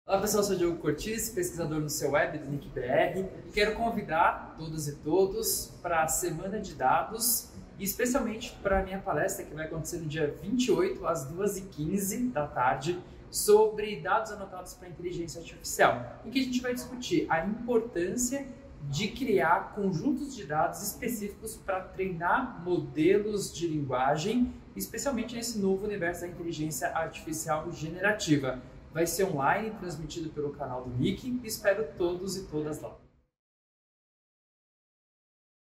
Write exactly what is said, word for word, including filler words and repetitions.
Olá pessoal, eu sou o Diogo Cortiz, pesquisador no seu web do Nick B R, e quero convidar todas e todos para a Semana de Dados, e especialmente para a minha palestra que vai acontecer no dia vinte e oito, às duas e quinze da tarde, sobre dados anotados para inteligência artificial, em que a gente vai discutir a importância de criar conjuntos de dados específicos para treinar modelos de linguagem, especialmente nesse novo universo da inteligência artificial generativa. Vai ser online, transmitido pelo canal do Nick, e espero todos e todas lá.